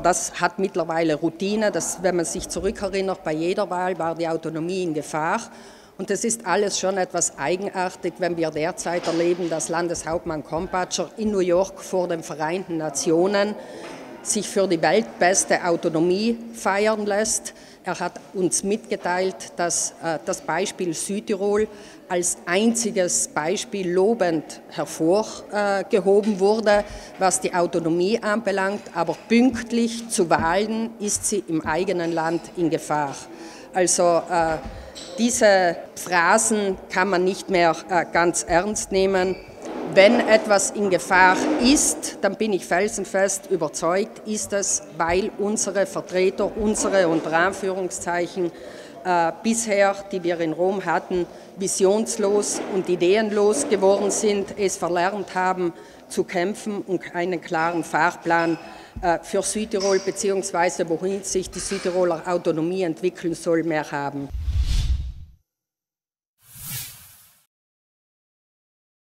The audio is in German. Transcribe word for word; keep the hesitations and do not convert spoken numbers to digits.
Das hat mittlerweile Routine, das, wenn man sich zurückerinnert, bei jeder Wahl war die Autonomie in Gefahr. Und das ist alles schon etwas eigenartig, wenn wir derzeit erleben, dass Landeshauptmann Kompatscher in New York vor den Vereinten Nationen sich für die weltbeste Autonomie feiern lässt. Er hat uns mitgeteilt, dass äh, das Beispiel Südtirol als einziges Beispiel lobend hervorgehoben äh, wurde, was die Autonomie anbelangt, aber pünktlich zu Wahlen ist sie im eigenen Land in Gefahr. Also äh, diese Phrasen kann man nicht mehr äh, ganz ernst nehmen. Wenn etwas in Gefahr ist, dann bin ich felsenfest überzeugt, ist es, weil unsere Vertreter, unsere unter Anführungszeichen äh, bisher, die wir in Rom hatten, visionslos und ideenlos geworden sind, es verlernt haben zu kämpfen und einen klaren Fahrplan äh, für Südtirol bzw. wohin sich die Südtiroler Autonomie entwickeln soll, mehr haben.